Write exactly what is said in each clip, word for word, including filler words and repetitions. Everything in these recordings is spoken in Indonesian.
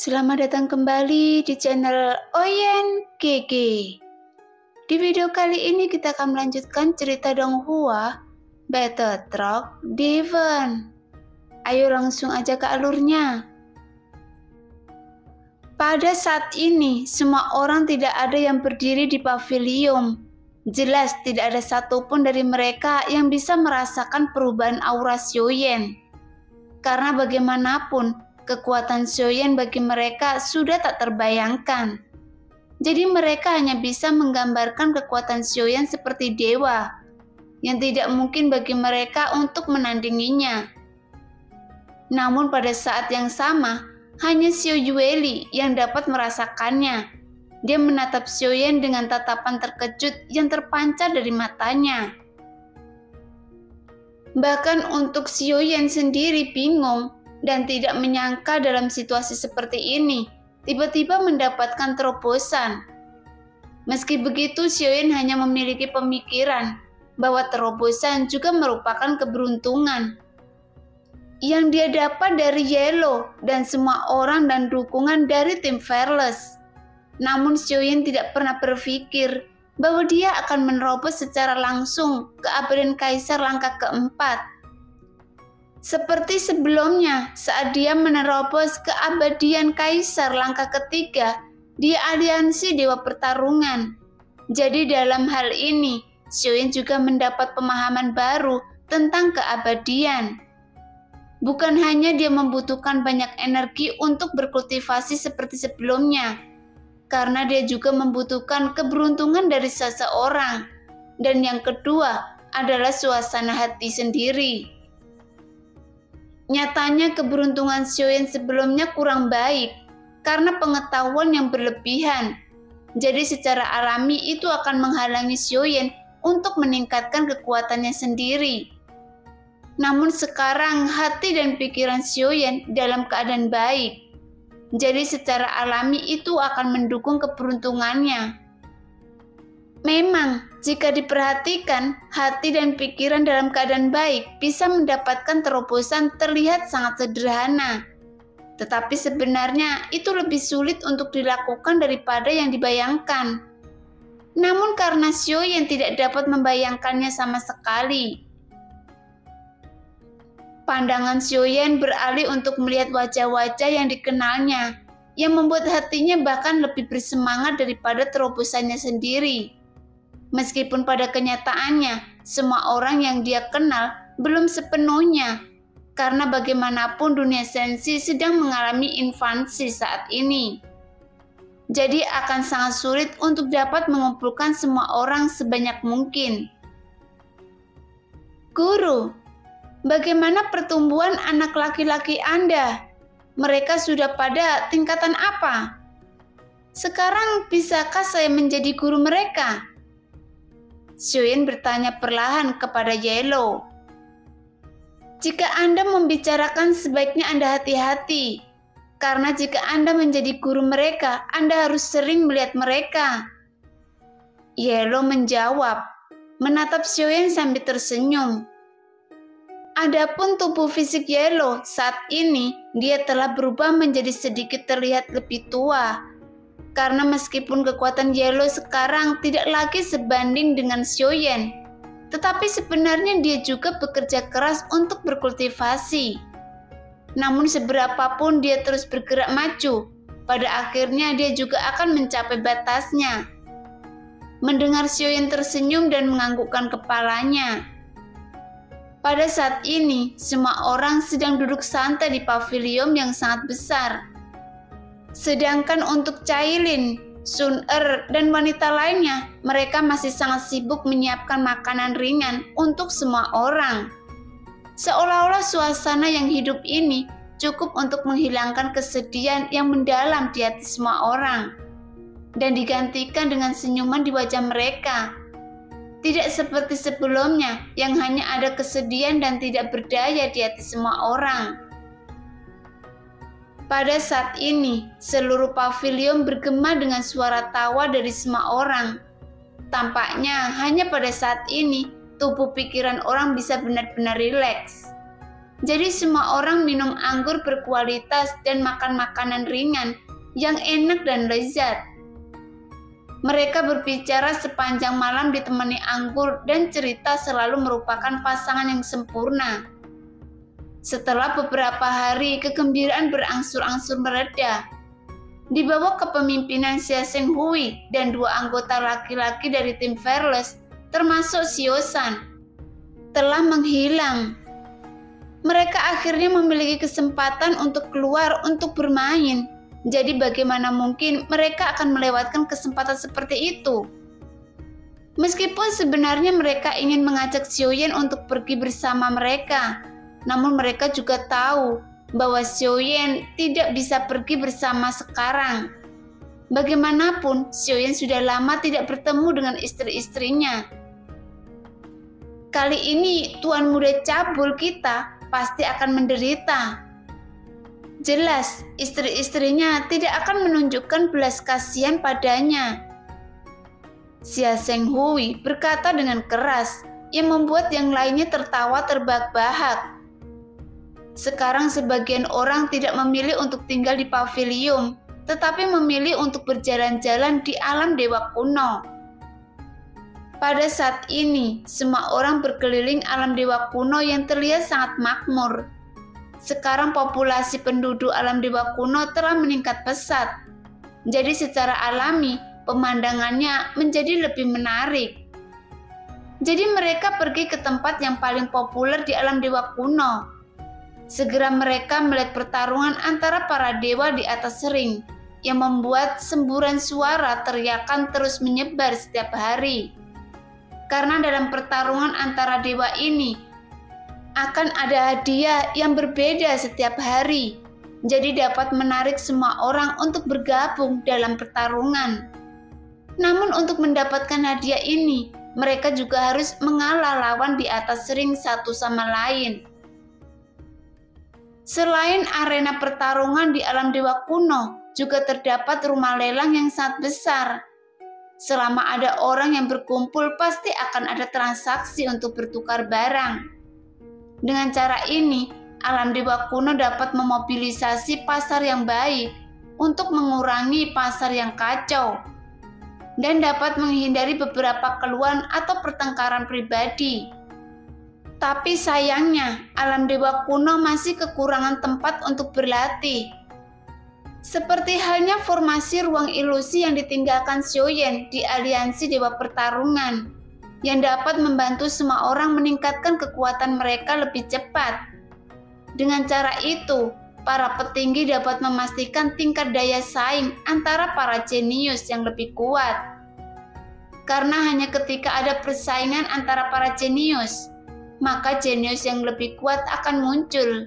Selamat datang kembali di channel Oyen G G. Di video kali ini kita akan melanjutkan cerita Donghua Battle Truck Devon. Ayo langsung aja ke alurnya. Pada saat ini, semua orang tidak ada yang berdiri di pavilion. Jelas tidak ada satupun dari mereka yang bisa merasakan perubahan aura Xiaoyan. Karena bagaimanapun, kekuatan Xiaoyan bagi mereka sudah tak terbayangkan. Jadi mereka hanya bisa menggambarkan kekuatan Xiaoyan seperti dewa, yang tidak mungkin bagi mereka untuk menandinginya. Namun pada saat yang sama, hanya Xiao Yueli yang dapat merasakannya. Dia menatap Xiaoyan dengan tatapan terkejut yang terpancar dari matanya. Bahkan untuk Xiaoyan sendiri bingung dan tidak menyangka dalam situasi seperti ini, tiba-tiba mendapatkan terobosan. Meski begitu, Xiaoyan hanya memiliki pemikiran bahwa terobosan juga merupakan keberuntungan yang dia dapat dari Yellow dan semua orang dan dukungan dari tim Fearless. Namun Xiaoyan tidak pernah berpikir bahwa dia akan menerobos secara langsung ke keabadian Kaisar langkah keempat. Seperti sebelumnya, saat dia menerobos ke keabadian Kaisar langkah ketiga di aliansi Dewa Pertarungan. Jadi dalam hal ini, Xiaoyan juga mendapat pemahaman baru tentang keabadian. Bukan hanya dia membutuhkan banyak energi untuk berkultivasi seperti sebelumnya, karena dia juga membutuhkan keberuntungan dari seseorang. Dan yang kedua adalah suasana hati sendiri. Nyatanya keberuntungan Xiaoyan sebelumnya kurang baik karena pengetahuan yang berlebihan. Jadi secara alami itu akan menghalangi Xiaoyan untuk meningkatkan kekuatannya sendiri. Namun sekarang hati dan pikiran Xiaoyan dalam keadaan baik. Jadi secara alami itu akan mendukung keberuntungannya. Memang, jika diperhatikan, hati dan pikiran dalam keadaan baik bisa mendapatkan terobosan terlihat sangat sederhana. Tetapi sebenarnya itu lebih sulit untuk dilakukan daripada yang dibayangkan. Namun karena Xiaoyan tidak dapat membayangkannya sama sekali, pandangan Xiaoyan beralih untuk melihat wajah-wajah yang dikenalnya, yang membuat hatinya bahkan lebih bersemangat daripada terobosannya sendiri. Meskipun pada kenyataannya, semua orang yang dia kenal belum sepenuhnya, karena bagaimanapun dunia sensi sedang mengalami invasi saat ini. Jadi akan sangat sulit untuk dapat mengumpulkan semua orang sebanyak mungkin. Guru, bagaimana pertumbuhan anak laki-laki Anda? Mereka sudah pada tingkatan apa? Sekarang bisakah saya menjadi guru mereka? Xiaoyan bertanya perlahan kepada Yellow. Jika Anda membicarakan sebaiknya Anda hati-hati, karena jika Anda menjadi guru mereka, Anda harus sering melihat mereka. Yellow menjawab, menatap Xiaoyan sambil tersenyum. Adapun tubuh fisik Yellow saat ini, dia telah berubah menjadi sedikit terlihat lebih tua. Karena meskipun kekuatan Yellow sekarang tidak lagi sebanding dengan Xiaoyan, tetapi sebenarnya dia juga bekerja keras untuk berkultivasi. Namun seberapapun dia terus bergerak maju, pada akhirnya dia juga akan mencapai batasnya. Mendengar Xiaoyan tersenyum dan menganggukkan kepalanya. Pada saat ini, semua orang sedang duduk santai di pavilion yang sangat besar. Sedangkan untuk Cailin, Sun Er, dan wanita lainnya, mereka masih sangat sibuk menyiapkan makanan ringan untuk semua orang. Seolah-olah suasana yang hidup ini cukup untuk menghilangkan kesedihan yang mendalam di hati semua orang, dan digantikan dengan senyuman di wajah mereka. Tidak seperti sebelumnya yang hanya ada kesedihan dan tidak berdaya di hati semua orang. Pada saat ini, seluruh pavilion bergema dengan suara tawa dari semua orang. Tampaknya hanya pada saat ini, tubuh pikiran orang bisa benar-benar rileks. Jadi semua orang minum anggur berkualitas dan makan makanan ringan yang enak dan lezat. Mereka berbicara sepanjang malam ditemani anggur dan cerita selalu merupakan pasangan yang sempurna. Setelah beberapa hari, kegembiraan berangsur-angsur mereda. Di bawah kepemimpinan Xia Zhenghui dan dua anggota laki-laki dari tim Fearless, termasuk Xiao-san, telah menghilang. Mereka akhirnya memiliki kesempatan untuk keluar untuk bermain. Jadi bagaimana mungkin mereka akan melewatkan kesempatan seperti itu? Meskipun sebenarnya mereka ingin mengajak Xiaoyan untuk pergi bersama mereka, namun mereka juga tahu bahwa Xiaoyan tidak bisa pergi bersama sekarang. Bagaimanapun, Xiaoyan sudah lama tidak bertemu dengan istri-istrinya. Kali ini tuan muda cabul kita pasti akan menderita. Jelas, istri-istrinya tidak akan menunjukkan belas kasihan padanya. Xia Zhenghui berkata dengan keras, yang membuat yang lainnya tertawa terbahak-bahak. Sekarang sebagian orang tidak memilih untuk tinggal di pavilion, tetapi memilih untuk berjalan-jalan di alam dewa kuno. Pada saat ini, semua orang berkeliling alam dewa kuno yang terlihat sangat makmur. Sekarang populasi penduduk alam dewa kuno telah meningkat pesat. Jadi secara alami, pemandangannya menjadi lebih menarik. Jadi mereka pergi ke tempat yang paling populer di alam dewa kuno. Segera mereka melihat pertarungan antara para dewa di atas ring, yang membuat semburan suara teriakan terus menyebar setiap hari. Karena dalam pertarungan antara dewa ini, akan ada hadiah yang berbeda setiap hari, jadi dapat menarik semua orang untuk bergabung dalam pertarungan. Namun untuk mendapatkan hadiah ini, mereka juga harus mengalah lawan di atas ring satu sama lain. Selain arena pertarungan di alam dewa kuno, juga terdapat rumah lelang yang sangat besar. Selama ada orang yang berkumpul, pasti akan ada transaksi untuk bertukar barang. Dengan cara ini, alam dewa kuno dapat memobilisasi pasar yang baik untuk mengurangi pasar yang kacau dan dapat menghindari beberapa keluhan atau pertengkaran pribadi. Tapi sayangnya, alam dewa kuno masih kekurangan tempat untuk berlatih. Seperti halnya formasi ruang ilusi yang ditinggalkan Xiaoyan di aliansi dewa pertarungan, yang dapat membantu semua orang meningkatkan kekuatan mereka lebih cepat. Dengan cara itu, para petinggi dapat memastikan tingkat daya saing antara para jenius yang lebih kuat. Karena hanya ketika ada persaingan antara para jenius, maka jenius yang lebih kuat akan muncul.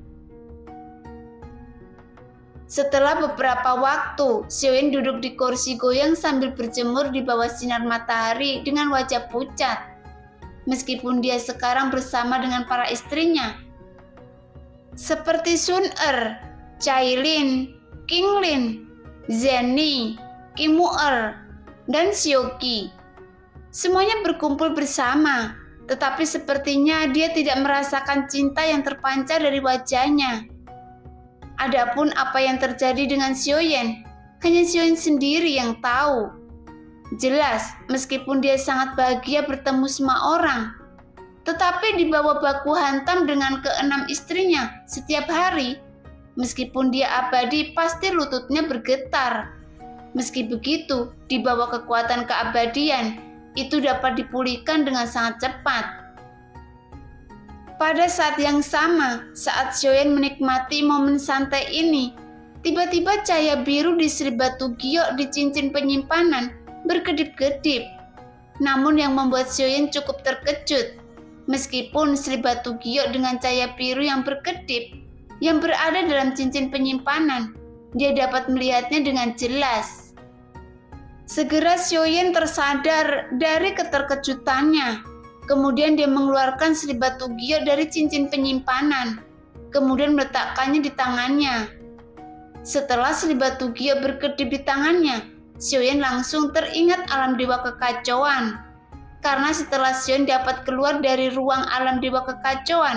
Setelah beberapa waktu, Xiaoyan duduk di kursi goyang sambil berjemur di bawah sinar matahari dengan wajah pucat. Meskipun dia sekarang bersama dengan para istrinya, seperti Sun Er, Cailin, Qinglin, Zhenni, Qimu'er, dan Xiaoqi. Semuanya berkumpul bersama, tetapi sepertinya dia tidak merasakan cinta yang terpancar dari wajahnya. Adapun apa yang terjadi dengan Xiaoyan, hanya Xiaoyan sendiri yang tahu. Jelas, meskipun dia sangat bahagia bertemu semua orang, tetapi di bawah baku hantam dengan keenam istrinya setiap hari, meskipun dia abadi pasti lututnya bergetar. Meski begitu, di bawah kekuatan keabadian, itu dapat dipulihkan dengan sangat cepat. Pada saat yang sama, saat Xiaoyan menikmati momen santai ini, tiba-tiba cahaya biru di Sri Batu Giok di cincin penyimpanan berkedip-kedip. Namun yang membuat Xiaoyan cukup terkejut, meskipun Sri Batu Giok dengan cahaya biru yang berkedip, yang berada dalam cincin penyimpanan, dia dapat melihatnya dengan jelas. Segera Xiaoyan tersadar dari keterkejutannya. Kemudian dia mengeluarkan Sri Batu Giok dari cincin penyimpanan, kemudian meletakkannya di tangannya. Setelah Sri Batu Giok berkedip di tangannya, Xiaoyan langsung teringat alam dewa kekacauan. Karena setelah Xiaoyan dapat keluar dari ruang alam dewa kekacauan,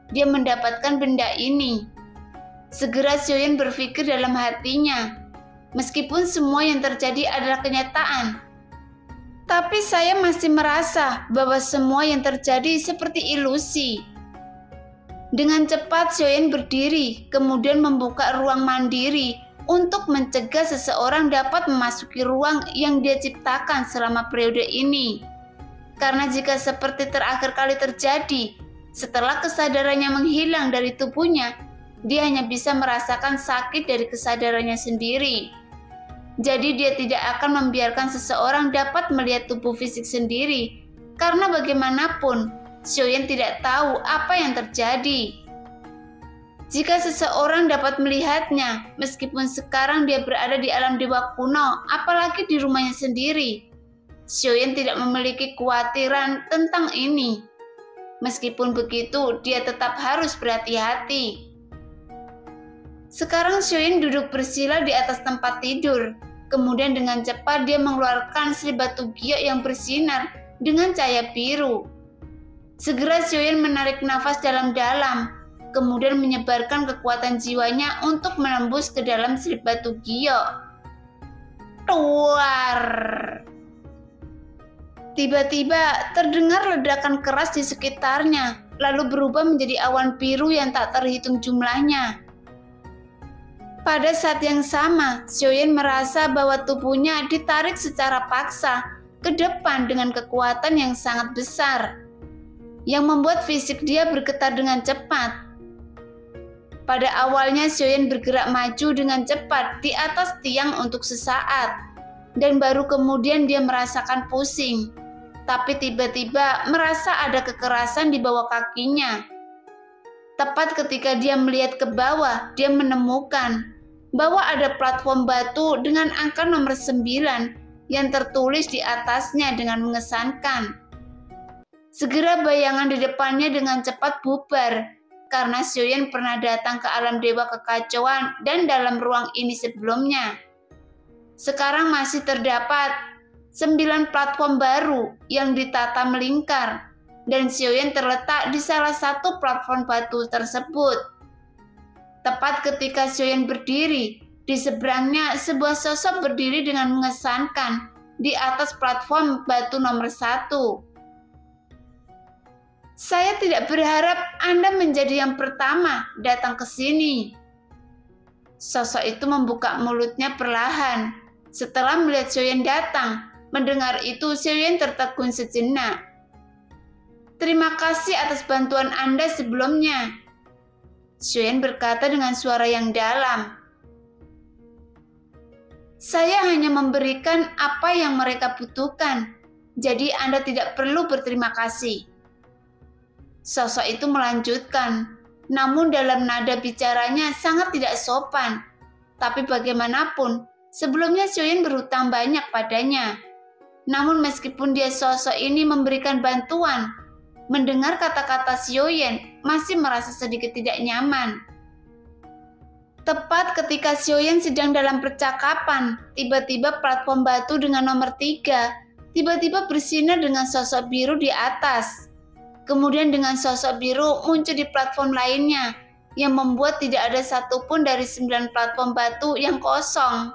dia mendapatkan benda ini. Segera Xiaoyan berpikir dalam hatinya, meskipun semua yang terjadi adalah kenyataan, tapi saya masih merasa bahwa semua yang terjadi seperti ilusi. Dengan cepat Xiaoyan berdiri, kemudian membuka ruang mandiri untuk mencegah seseorang dapat memasuki ruang yang dia ciptakan selama periode ini. Karena jika seperti terakhir kali terjadi, setelah kesadarannya menghilang dari tubuhnya, dia hanya bisa merasakan sakit dari kesadarannya sendiri. Jadi dia tidak akan membiarkan seseorang dapat melihat tubuh fisik sendiri, karena bagaimanapun, Xiaoyan tidak tahu apa yang terjadi. Jika seseorang dapat melihatnya, meskipun sekarang dia berada di alam dewa kuno, apalagi di rumahnya sendiri, Xiaoyan tidak memiliki kekhawatiran tentang ini. Meskipun begitu, dia tetap harus berhati-hati. Sekarang Xiaoyan duduk bersila di atas tempat tidur. Kemudian dengan cepat dia mengeluarkan selip batu giok yang bersinar dengan cahaya biru. Segera Xiaoyan menarik nafas dalam-dalam, kemudian menyebarkan kekuatan jiwanya untuk menembus ke dalam selip batu giok. Tuar! Tiba-tiba terdengar ledakan keras di sekitarnya, lalu berubah menjadi awan biru yang tak terhitung jumlahnya. Pada saat yang sama, Xiaoyan merasa bahwa tubuhnya ditarik secara paksa ke depan dengan kekuatan yang sangat besar, yang membuat fisik dia bergetar dengan cepat. Pada awalnya Xiaoyan bergerak maju dengan cepat di atas tiang untuk sesaat, dan baru kemudian dia merasakan pusing, tapi tiba-tiba merasa ada kekerasan di bawah kakinya. Tepat ketika dia melihat ke bawah, dia menemukan bahwa ada platform batu dengan angka nomor sembilan yang tertulis di atasnya dengan mengesankan. Segera bayangan di depannya dengan cepat bubar, karena Xiaoyan pernah datang ke alam dewa kekacauan dan dalam ruang ini sebelumnya. Sekarang masih terdapat sembilan platform baru yang ditata melingkar, dan Xiaoyan terletak di salah satu platform batu tersebut. Tepat ketika Xiaoyan berdiri, di seberangnya sebuah sosok berdiri dengan mengesankan di atas platform batu nomor satu. Saya tidak berharap Anda menjadi yang pertama datang ke sini. Sosok itu membuka mulutnya perlahan. Setelah melihat Xiaoyan datang, mendengar itu Xiaoyan tertegun sejenak. Terima kasih atas bantuan Anda sebelumnya, Xiaoyan berkata dengan suara yang dalam. Saya hanya memberikan apa yang mereka butuhkan, jadi Anda tidak perlu berterima kasih. Sosok itu melanjutkan, namun dalam nada bicaranya sangat tidak sopan. Tapi bagaimanapun, sebelumnya Xiaoyan berhutang banyak padanya. Namun meskipun dia sosok ini memberikan bantuan, mendengar kata-kata Xiaoyan masih merasa sedikit tidak nyaman. Tepat ketika Xiaoyan sedang dalam percakapan, tiba-tiba platform batu dengan nomor tiga tiba-tiba bersinar dengan sosok biru di atas. Kemudian dengan sosok biru muncul di platform lainnya, yang membuat tidak ada satupun dari sembilan platform batu yang kosong.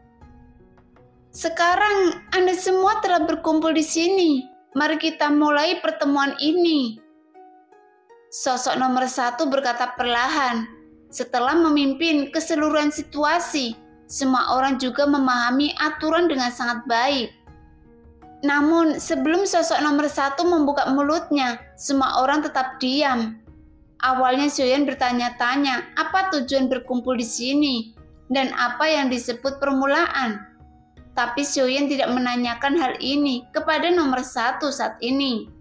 Sekarang Anda semua telah berkumpul di sini. Mari kita mulai pertemuan ini. Sosok nomor satu berkata perlahan. Setelah memimpin keseluruhan situasi, semua orang juga memahami aturan dengan sangat baik. Namun sebelum sosok nomor satu membuka mulutnya, semua orang tetap diam. Awalnya Xiaoyan bertanya-tanya apa tujuan berkumpul di sini dan apa yang disebut permulaan. Tapi Xiaoyan tidak menanyakan hal ini kepada nomor satu saat ini.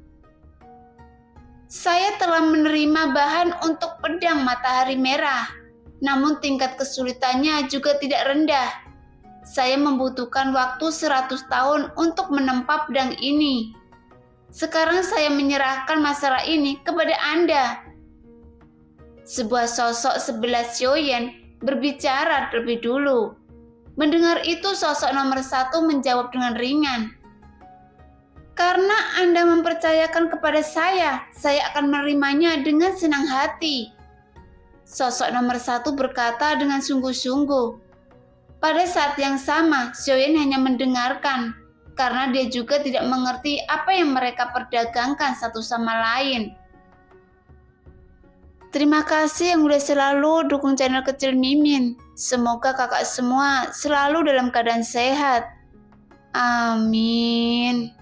Saya telah menerima bahan untuk pedang matahari merah, namun tingkat kesulitannya juga tidak rendah. Saya membutuhkan waktu seratus tahun untuk menempa pedang ini. Sekarang saya menyerahkan masalah ini kepada Anda. Sebuah sosok sebelah Xiaoyan berbicara terlebih dulu. Mendengar itu sosok nomor satu menjawab dengan ringan. Karena Anda mempercayakan kepada saya, saya akan menerimanya dengan senang hati. Sosok nomor satu berkata dengan sungguh-sungguh. Pada saat yang sama, Xiaoyan hanya mendengarkan, karena dia juga tidak mengerti apa yang mereka perdagangkan satu sama lain. Terima kasih yang udah selalu dukung channel kecil Mimin. Semoga kakak semua selalu dalam keadaan sehat. Amin.